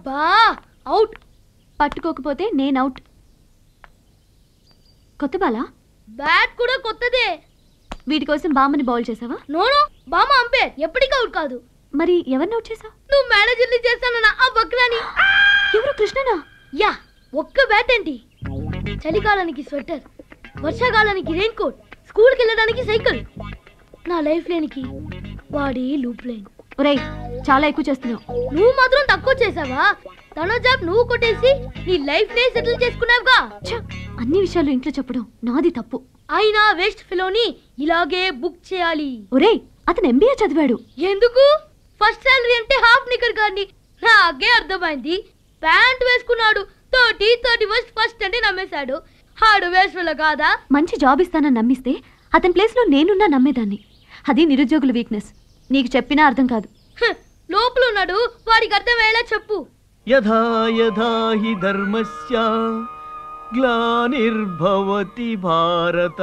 అబ్బా అవుట్. పట్టుకోకపోతే నేను అవుట్. కొత్త బాలా? బ్యాట్ కూడా కొత్తదే. వీటి కోసం బామ్మని బౌల్ చేసావా? నోనో, బామ్మ అంపేర్, ఎప్పటికీ అవుట్ కాదు. మరి ఎవరిని అవుట్ చేసావు? నువ్వు మేనేజర్ని చేస్తానన్నా ఆ వక్రాని. ఎవరు? కృష్ణనా? యా, ఒక్క బ్యాట్ ఏంటి, చలికాలానికి స్వెటర్, వర్షాకాలానికి రెయిన్ కోట్, స్కూల్కి వెళ్ళడానికి సైకిల్, నా లైఫ్ లేనికి వాడి లూప్ లైన్. ఒరేయ్, చాలా ఎక్కువ చేస్తున్నావు. నువ్వు మాత్రం తక్కువ చేసావా? తన జాబ్ నువ్వు కొట్టేసి నీ లైఫ్ నే సెటిల్ చేసుకున్నావుగా. అన్ని విషయాలు ఇంట్లో చెప్పడం నాది తప్పు. అయినా వేస్ట్ ఫెలోని ఇలాగే బుక్ చేయాలి. ఒరేయ్, అతను ఎంబీఏ చదివాడు. ఎందుకు? ఫస్ట్ సాలరీ అంటే హాఫ్ నికర్ కానీ నాకే అర్థమైంది. ప్యాంట్ వేసుకున్నాడు, 30 ఫస్ట్ అంటే నమ్మేశాడు. హాడు వేస్ట్ ఫెలో కాదా? మంచి జాబ్ ఇస్తానని నమ్మిస్తే అతని ప్లేస్ లో నేనున్నా నమ్మేదాన్ని. అది నిరుద్యోగుల వీక్నెస్. నీకు చెప్పినా అర్థం కాదు. లోపల ఉన్నాడు, వాడికి అర్థమయ్యేలా చెప్పు. యథా యథా హి ధర్మస్య గ్లానిర్భవతి భారత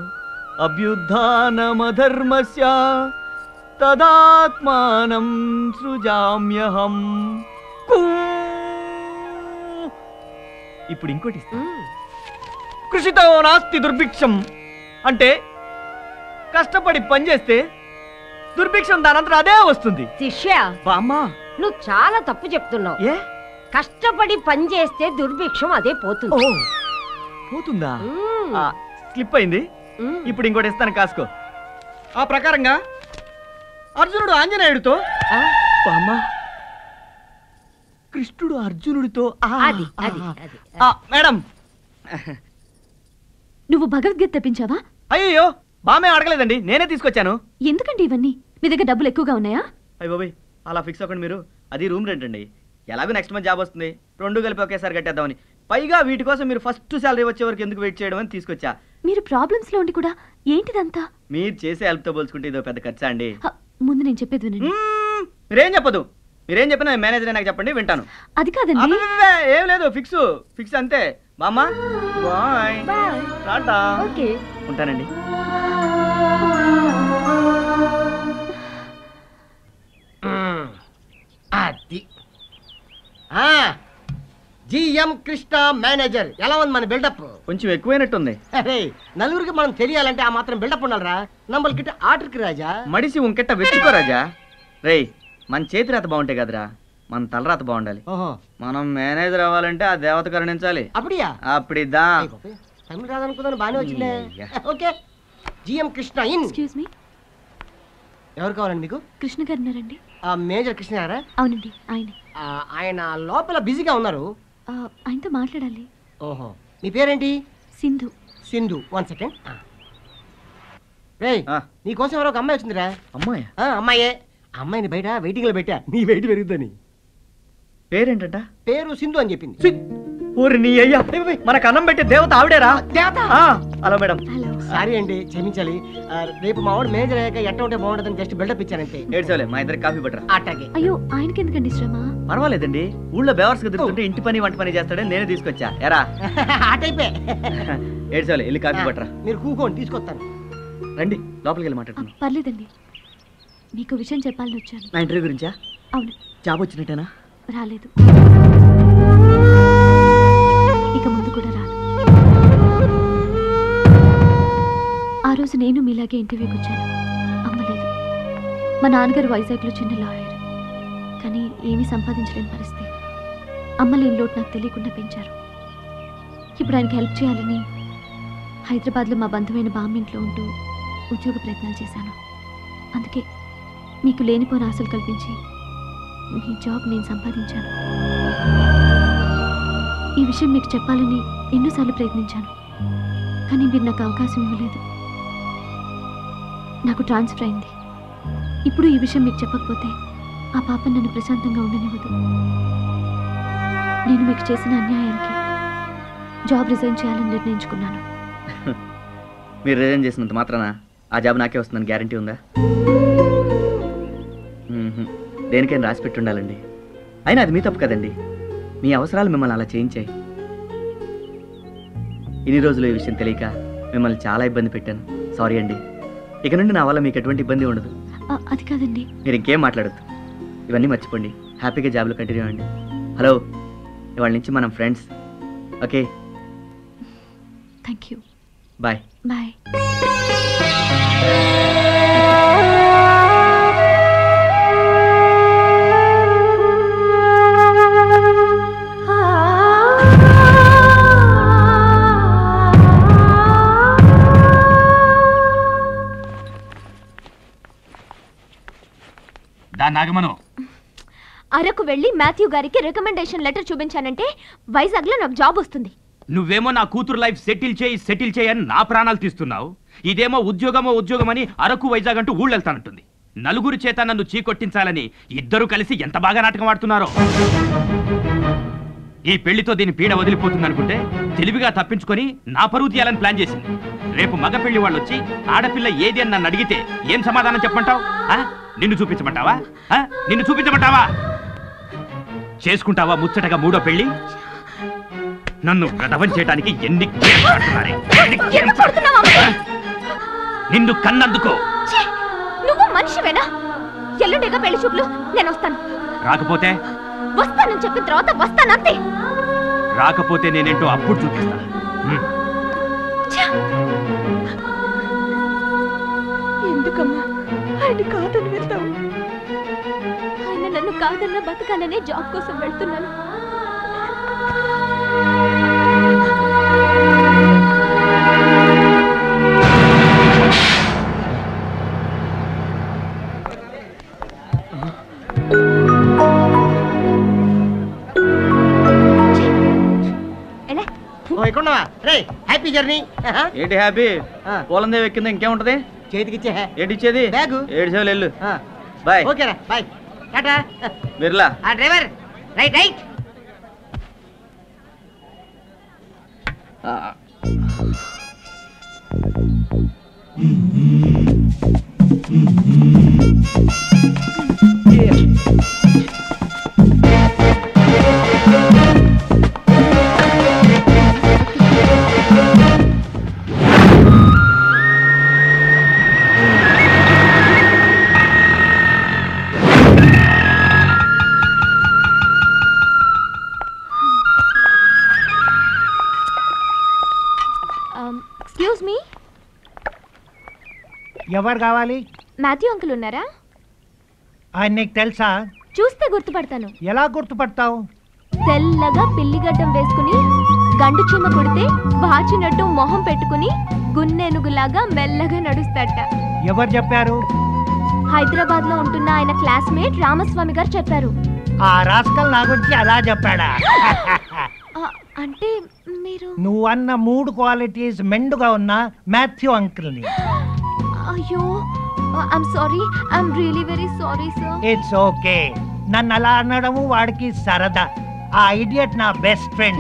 అభ్యుత్థానమధర్మస్య తదాత్మానం సృజామ్యహం. ఇప్పుడు ఇంకోటి ఇస్తా. కృషితో నాస్తి దుర్భిక్షం అంటే కష్టపడి పనిచేస్తే దుర్భిక్షం దానంతరం అదే వస్తుంది. శిష్య, బామ్మా, నువ్వు చాలా తప్పు చెప్తున్నావు. ఏ కష్టపడి పని చేస్తే దుర్భిక్షం అదే పోతుంది. పోతుందా? స్లిప్ అయింది. ఇప్పుడు ఇంకోటి ఇస్తాను, కాసుకో. ఆ ప్రకారంగా అర్జునుడు ఆంజనేయుడితో, బామ్మా కృష్ణుడు అర్జునుడితో. మేడం, నువ్వు భగవద్గీత తెప్పించావా? అయ్యో, బామే అడగలేదండి, నేనే తీసుకొచ్చాను. ఎందుకండి ఇవన్నీ? మీ దగ్గర డబ్బులు ఎక్కువగా ఉన్నాయా? అయ్య బాబాయ్, అలా ఫిక్స్ అవ్వకండి మీరు. అది రూమ్ రెంట్ అండి. ఎలాగో నెక్స్ట్ మంత్ జాబ్ వస్తుంది, 2 కలిపి ఒకేసారి కట్టేద్దామని. పైగా వీటి కోసం మీరు ఫస్ట్ శాలరీ వచ్చే వరకు ఎందుకు వెయిట్ చేయడం అని తీసుకొచ్చా. మీరు ప్రాబ్లమ్స్ లో ఉండి కూడా ఏంటిదంతా? మీరు చేసే హెల్ప్తో పోల్చుకుంటే ఇదో పెద్ద ఖర్చా అండి. ముందు నేను చెప్పేది వినండి. మీరేం చెప్పదు. మీరేం చెప్పినా మేనేజర్ నాకు చెప్పండి, వింటాను. అది కాదండి. ఏం లేదు, ఫిక్స్ అంతే. బామ్మా బాయ్, టాటా. ఓకే, ఉంటానండి. అది జిఎం కృష్ణ మేనేజర్. ఎలా ఉంది మన బిల్డప్? కొంచెం ఎక్కువైనట్టుంది. అరే, నలుగురికి మనం తెలియాలంటే ఆ మాత్రం బిల్డప్ ఉండాలరా. నంబర్కిட்ட ఆర్డర్కి రాజా, మడిసి ఉంకెట్ట వెచ్చుకో రాజా. రేయ్, మన చేతి రాత బాగుంటాయి కదరా, మన తలరాత బాగుండాలి. మనం మేనేజర్ అవ్వాలంటే ఆ దేవత కరుణించాలి. అప్పుడియా? అప్పుడిదా. తమిళ రాదనుకుందాను, బాగానే వచ్చిందే. Okay, GM Krishna in. Excuse me, ఎవరు కావాలండి మీకు? కృష్ణ గారు ఉన్నారండి. మేజర్ కృష్ణ గారా? అవునండి, ఆయన. ఆయన లోపల బిజీగా ఉన్నారు. ఆయనతో మాట్లాడాలి. ఓహో, మీ పేరేంటి? సింధు. సింధు, 1 సెకండ్. రేయ్, నీకోసం ఎవరో ఒక అమ్మాయి వచ్చిందిరా. అమ్మాయి? అమ్మాయే. అమ్మాయిని బయట వెయిటింగ్ లో పెట్టా, నీ వెయిట్ పెరుగుద్దని. పేరేంటంట? పేరు సింధు అని చెప్పింది. ఊరి నీ అయ్యా, మనకు అన్నం పెట్టే దేవత ఆవిడేరా? దేవత? Hello madam. సారీ అండి, క్షమించాలి. రేపు మా వాడు మేనేజర్ అయ్యాక ఎట్ట ఉంటే బాగుంటుందని జస్ట్ బిల్డప్ ఇచ్చానంటే. ఏడ్చోలే, మా ఇద్దరికి కాఫీ పట్టరా. అట్టాగే. అయ్యో, ఆయనకి ఎందుకండి శ్రమ? పర్వాలేదండి, ఊళ్ళో బేవర్స్ తిరుగుతుంటే ఇంటి పని వంట పని చేస్తాడని నేనే తీసుకొచ్చా. ఎరా ఆ టైపే. ఏడ్చోలే, వెళ్ళి కాఫీ పట్టరా. మీరు కూకోండి, తీసుకొస్తాను. రండి, లోపలికి వెళ్ళి మాట్లాడుతున్నాం. పర్లేదండి, మీకు విషయం చెప్పాలని వచ్చాను. నా ఇంటర్వ్యూ గురించా? అవును. జాబ్ వచ్చినట్టేనా? రాలేదు, ఇక ముందు కూడా రాదు. ఆ రోజు నేను మీలాగే ఇంటర్వ్యూకి వచ్చాను, అమ్మలేదు. మా నాన్నగారు వైజాగ్లో చిన్న లాయర్, కానీ ఏమీ సంపాదించలేని పరిస్థితి. అమ్మలేని లోటు నాకు తెలియకుండా పెంచారు. ఇప్పుడు ఆయనకి హెల్ప్ చేయాలని హైదరాబాద్లో మా బంధువైన బామ్మ ఇంట్లో ఉంటూ ఉద్యోగ ప్రయత్నాలు చేశాను. అందుకే మీకు లేనిపోని ఆశలు కల్పించి ఈ జాబ్ నేను సంపాదించాను. ఈ విషయం మీకు చెప్పాలని ఎన్నోసార్లు ప్రయత్నించాను, కానీ మీరు నాకు అవకాశం ఇవ్వలేదు. నాకు ట్రాన్స్ఫర్ అయింది. ఇప్పుడు ఈ విషయం మీకు చెప్పకపోతే ఆ పాప నన్ను ప్రశాంతంగా ఉండనివ్వదు. నేను మీకు చేసిన అన్యాయానికి జాబ్ రిజైన్ చేయాలని నిర్ణయించుకున్నాను. మీరు రిజైన్ చేసినంత మాత్రాన ఆ జాబ్ నాకే వస్తుందని గ్యారంటీ ఉందా? దేనికైనా రాసి పెట్టి ఉండాలండి. అయినా అది మీ తప్పు కదండి, మీ అవసరాలు మిమ్మల్ని అలా చేయించాయి. ఇన్ని రోజులు ఈ విషయం తెలియక మిమ్మల్ని చాలా ఇబ్బంది పెట్టాను. సారీ అండి. ఇక నుండి నా వల్ల మీకు ఎటువంటి ఇబ్బంది ఉండదు. అది కాదండి. మీరు ఇంకేం మాట్లాడద్దు, ఇవన్నీ మర్చిపోండి. హ్యాపీగా జాబ్లో కంటిన్యూ అవ్వండి. హలో, ఇవాళ నుంచి మనం friends. Okay, thank you. Bye. Bye. నాగమను, అరకు వెళ్ళి మాథ్యూ గారికి రికమెండేషన్ లెటర్ చూపించానంటే వైజాగ్లో నాకు జాబ్ వస్తుంది. నువ్వేమో నా కూతురు లైఫ్ సెటిల్ చేయి అని నా ప్రాణాలు తీస్తున్నావు. ఇదేమో ఉద్యోగమని అరకు వైజాగ్ అంటూ ఊళ్ళెళ్తానంటుంది. నలుగురి చేత నన్ను చీకొట్టించాలని ఇద్దరు కలిసి ఎంత బాగా నాటకం ఆడుతున్నారో. ఈ పెళ్లితో దీని పీడ వదిలిపోతుందనుకుంటే తెలివిగా తప్పించుకొని నా పరువు తీయాలని ప్లాన్ చేసింది. రేపు మగ పెళ్లి వాళ్ళు వచ్చి ఆడపిల్ల ఏది అని నన్ను అడిగితే ఏం సమాధానం చెప్పమంటావు? నిన్ను చూపించమంటావా? చేసుకుంటావా ముచ్చటగా మూడో పెళ్లి? నన్ను గదవం చేయడానికి ఎన్ని నిన్ను కన్నందుకో. నువ్వు మనిషివేనా? ఎల్లుండిగా పెళ్లి చూపులు, నేను వస్తాను. రాకపోతే? వస్తానని చెప్పిన తర్వాత వస్తానంతే. రాకపోతే నేనేంటో అప్పుడు చూపిస్తా. ఎందుకమ్మా ఆయన కాదని వెళ్తావు? ఆయన నన్ను కాదన్న బతకాలనే జాబ్ కోసం వెళ్తున్నాను. Happy journey. ఏంటి హ్యాపీ? పోలందే ఎక్కింది, ఇంకేముంటది? చేతికిచ్చే ఏంటిచ్చేది? బ్యాగు. 7 సేవలు వెళ్ళు. బాయ్. ఓకేరా, bye. Tata. Birla. Driver, right. Excuse me, ఎవరు కావాలి? మాథ్యూ అంకుల్ ఉన్నారా? ఆయన నీకు తెలుసా? చూస్తే గుర్తుపడతాను. ఎలా గుర్తుపడతావు? తెల్లగా పిల్లిగడ్డం వేసుకుని గండు చీమ కొడితే వాచినట్టు మొహం పెట్టుకుని గున్నెనుగులాగా మెల్లగా నడుస్తాట. ఎవరు చెప్పారు? హైదరాబాద్ లో ఉంటున్న ఆయన క్లాస్మేట్ రామస్వామి గారు చెప్పారు. ఆ రాస్కల్ నా గురించి అలా చెప్పాడా? అంటే మీరు నువ్వన్న 3 క్వాలిటీస్ మెండుగా ఉన్న మాథ్యూ అంకుల్ని. అయ్యో, I'm sorry, I'm really very sorry sir. It's okay. నన్ను అలా అనడము వాడికి సరదా. ఆ ఇడియట్ నా బెస్ట్ ఫ్రెండ్.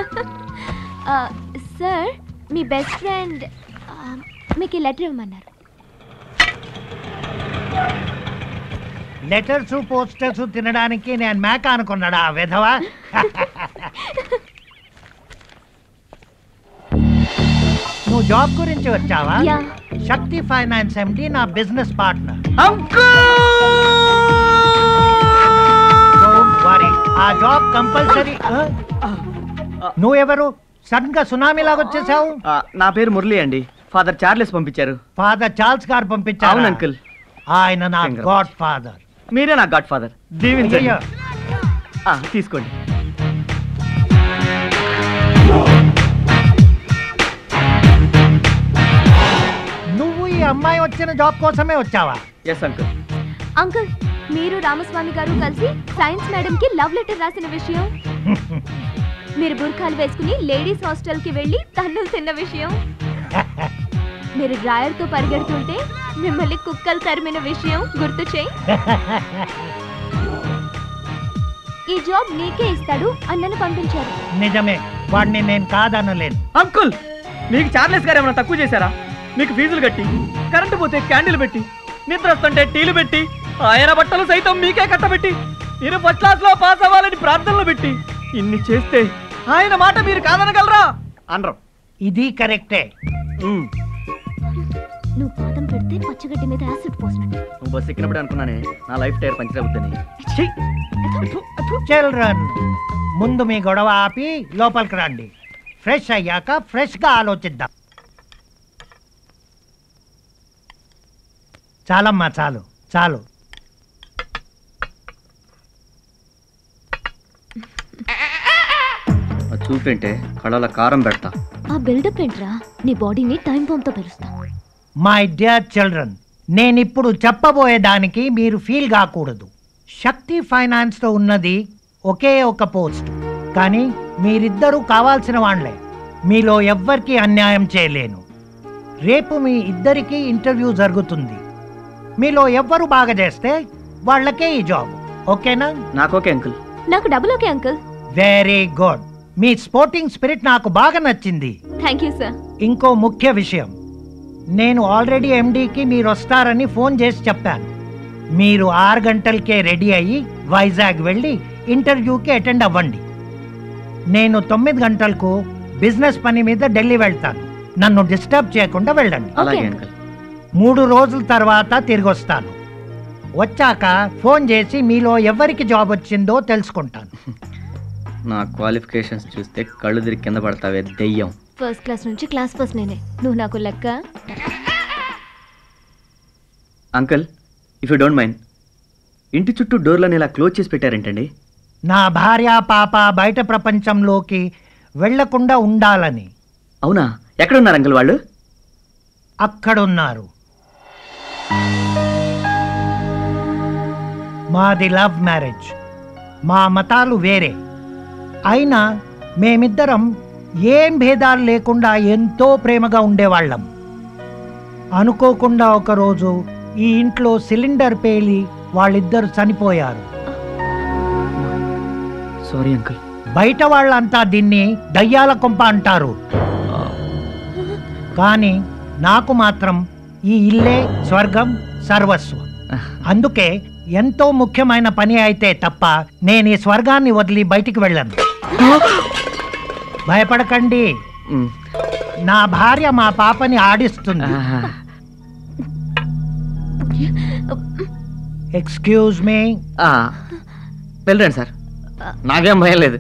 సార్, మీ బెస్ట్ ఫ్రెండ్ మీకు ఈ లెటర్ ఇవ్వమన్నారు. లెటర్స్ పోస్టర్స్ తినడానికి నేను మేక అనుకున్నాడా విధవా? నువ్వు జాబ్ గురించి వచ్చావా? శక్తి ఫైనాన్స్ ఎండి నా బిజినెస్ పార్ట్నర్. ఆ జాబ్ కంపల్సరీ. నువ్వెవరు? సడన్ గా సునామీ లాగా వచ్చేసావు. నా పేరు మురళి అండి. ఫాదర్ చార్లెస్ పంపించారు. ఫాదర్ చార్ల్స్ గారు పంపించారు? అవును అంకుల్. ఆయన నా గాడ్ ఫాదర్. మీరే నా గాడ్ ఫాదర్. దీవించండి. తీసుకోండి. నువ్వు ఈ అమ్మాయి వచ్చిన జాబ్ కోసమే వచ్చావా? Yes uncle. అంకుల్, మీరు రామస్వామి గారు కలిసి సైన్స్ మేడం కి లవ్ లెటర్ రాసిన విషయం, మీరు బుర్ఖాలు వేసుకుని లేడీస్ హాస్టల్ కి వెళ్ళి తన్నులు తిన్న విషయం, మీరు డ్రాయర్ తో పరిగెడుతుంటే మిమ్మల్ని కుక్కలు తరిమిన విషయం గుర్తు చేయి. ఈ జాబ్ నీకే ఇస్తాడు అన్నను పంపించారు. నిజమే, వాడిని నేను కాదనలేను. అంకుల్, మీకు చార్లెస్ గారు ఏమైనా తక్కువ చేశారా? మీకు ఫీజులు కట్టి, కరెంటు పోతే క్యాండిల్ పెట్టి, నిద్ర వస్తుంటే టీలు పెట్టి, ఆయన బట్టలు సైతం మీకే కట్టబెట్టి, మీరు ఫస్ట్ క్లాస్ లో పాస్ అవ్వాలని ప్రార్థనలు పెట్టి, ఇన్ని చేస్తే ఆయన మాట మీరు కాదనగలరా? అనరు. ఇది కరెక్టే. నువ్వు పాదం పెడితే పచ్చగడ్డి మీద యాసిడ్ పోసినట్టు. నువ్వు బస్సు ఎక్కినప్పుడు అనుకున్నానే నా లైఫ్ టైర్ పంచర్ అవుద్దని. చిల్డ్రన్, ముందు మీ గొడవ ఆపి లోపలికి రండి. ఫ్రెష్ అయ్యాక ఫ్రెష్గా ఆలోచిద్దాం. చాలమ్మా, చాలు చాలు. చూపేంటే కళ్ళలో కారం పెడతా. ఆ బిల్డప్ ఏంట్రా? నీ బాడీని టైం బాంబ్తో పెరుస్తా. మై డియర్ చిల్డ్రన్, నేనిప్పుడు చెప్పబోయేదానికి మీరు ఫీల్ కాకూడదు. శక్తి ఫైనాన్స్లో ఉన్నది ఒకే ఒక పోస్ట్, కానీ మీరిద్దరూ కావాల్సిన వాళ్ళే. మీలో ఎవ్వరికీ అన్యాయం చేయలేను. రేపు మీ ఇద్దరికీ ఇంటర్వ్యూ జరుగుతుంది. మీలో ఎవ్వరు బాగా చేస్తే వాళ్ళకే ఈ జాబ్. ఓకేనా? నాకు ఓకే అంకుల్. నాకు double okay uncle. Very good. మీ స్పోర్టింగ్ స్పిరిట్ నాకు బాగా నచ్చింది. Thank you sir. ఇంకో ముఖ్య విషయం, నేను ఆల్రెడీ ఎండీకి మీరు వస్తారని ఫోన్ చేసి చెప్పాను. మీరు 6 గంటలకే రెడీ అయ్యి వైజాగ్ వెళ్ళి ఇంటర్వ్యూకి అటెండ్ అవ్వండి. నేను 9 గంటలకు బిజినెస్ పని మీద ఢిల్లీ వెళ్తాను. నన్ను డిస్టర్బ్ చేయకుండా వెళ్ళండి. అలాగే అంకుల్. 3 రోజుల తర్వాత తిరిగి వస్తాను. వచ్చాక ఫోన్ చేసి మీలో ఎవరికి జాబ్ వచ్చిందో తెలుసుకుంటాను. నా క్వాలిఫికేషన్స్ చూస్తే కళ్ళు తిరిగి కింద పడతావే దెయ్యం. ఫస్ట్ క్లాస్ నుంచి క్లాస్ ఫస్ట్ నేనే. నువ్వు నాకు లెక్క. Uncle, if you don't mind, ఇంటి చుట్టూ డోర్లను ఇలా క్లోజ్ చేసి పెట్టారేంటండి? నా భార్య పాప బయట ప్రపంచంలోకి వెళ్లకుండా ఉండాలని. అవునా? ఎక్కడున్నారు అంకుల్ వాళ్ళు? అక్కడున్నారు. మాది లవ్ మ్యారేజ్. మా మతాలు వేరే అయినా మేమిద్దరం ఏం భేదాలు లేకుండా ఎంతో ప్రేమగా ఉండేవాళ్ళం. అనుకోకుండా ఒకరోజు ఈ ఇంట్లో సిలిండర్ పేలి వాళ్ళిద్దరు చనిపోయారు. Sorry uncle. బయట వాళ్ళంతా దీన్ని దయ్యాల కొంప అంటారు, కానీ నాకు మాత్రం ఈ ఇల్లే స్వర్గం, సర్వస్వం. అందుకే ఎంతో ముఖ్యమైన పని అయితే తప్ప నేను ఈ స్వర్గాన్ని వదిలి బయటికి వెళ్ళను. భయపడకండి, నా భార్య మా పాపని ఆడిస్తుంది. Excuse me. వెళ్ళండి సార్, నాకేం భయం లేదు.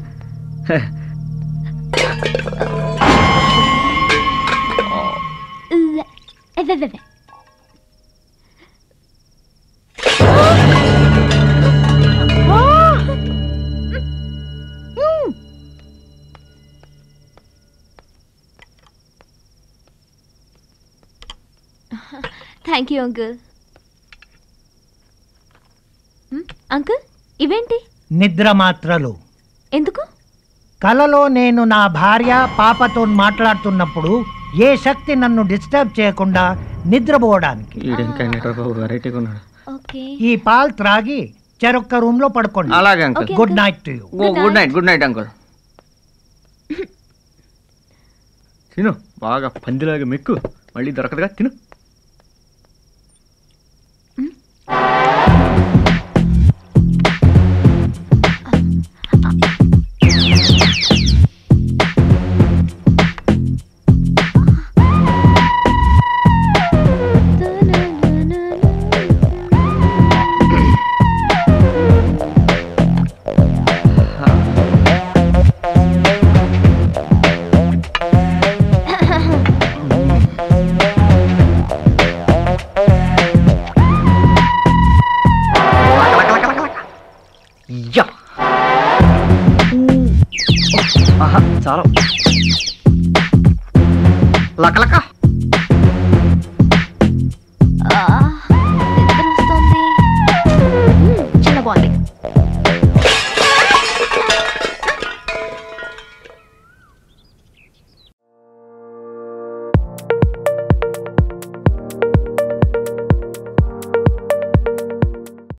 Thank you uncle. అంకుల్, ఇవేంటి? నిద్ర మాత్రలు. ఎందుకు? కలలో నేను నా భార్య పాపతో మాట్లాడుతున్నప్పుడు ఏ శక్తి నన్ను డిస్టర్బ్ చేయకుండా నిద్రపోవడానికి. ఈ పాలు త్రాగి చెరొక్క రూమ్ లో పడుకోండి. అలాగే uncle. Good night to you. Good night. Good night uncle. తిను, బాగా పందిలాగా మెక్కు, మళ్ళీ దొరకదుగా. తిను. చాలా లక లక.